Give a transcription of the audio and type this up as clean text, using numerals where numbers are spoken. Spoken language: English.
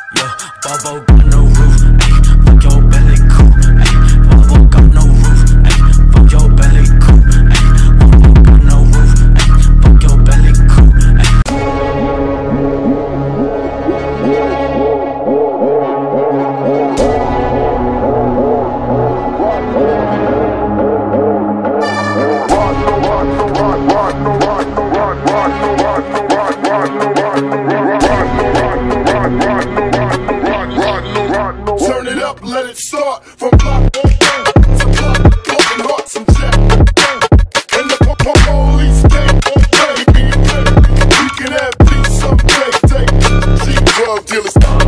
Yo, Bobo got no roof, ayy, fuck your belly cool, ayy, Bobo got no roof, ayy, fuck your belly cool, ayy, Bobo got no roof, ayy, fuck your belly cool, Turn it up, let it start from block to block, broken hearts and jack. And the police can't obey. We can have peace someday. Take G drug dealers.